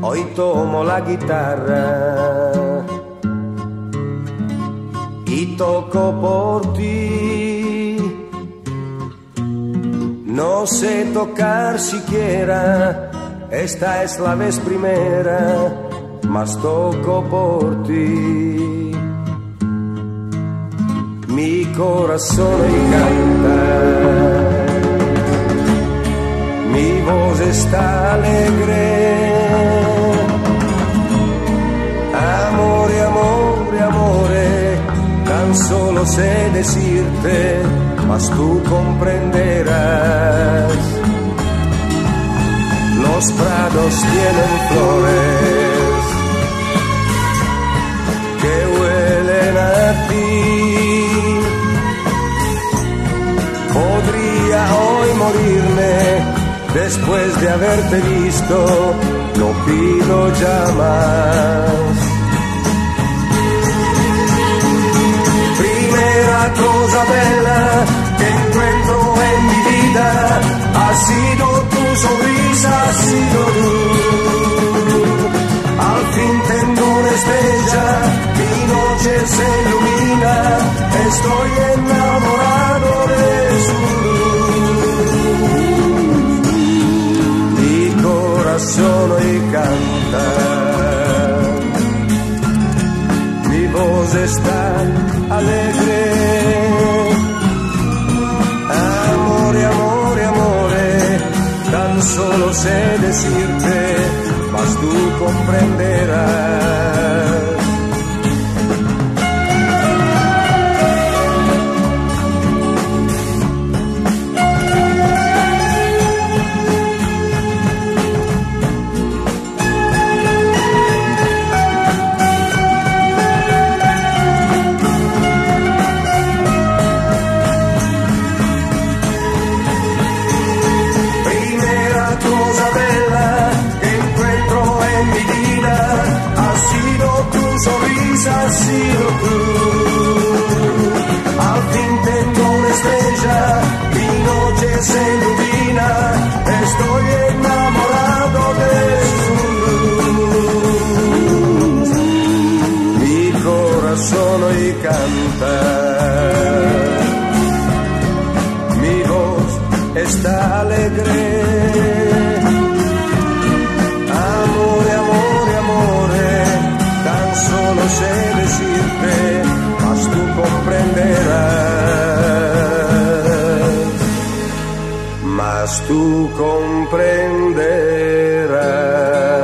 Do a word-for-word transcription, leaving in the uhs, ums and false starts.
hoy tomo la guitarra y toco por ti. No sé tocar siquiera, esta es la vez primera, mas toco por ti. Mi corazón canta, mi voz está alegre. Amore, amore, amore, tan solo sé decirte, mas tú comprenderás. Los prados tienen flores que huelen a ti. Podría hoy morirme después de haberte visto, no pido ya más. Primera cosa bella que encuentro en mi vida ha sido tu sonrisa, ha sido tú. Al fin tengo una estrella, mi noche se ilumina, estoy enamorado de su luz. Mi corazón hoy canta, mi voz está alegre. Amore, amore, amore, tan solo sé decirte, mas tú comprenderás. Ha sido tú. Al fin tengo una estrella, mi noche se ilumina, estoy enamorado de su luz. Mi corazón hoy canta, mi voz está alegre. Amore, amore, amore, tan solo sé decirte, mas tú comprenderás, mas tú comprenderás.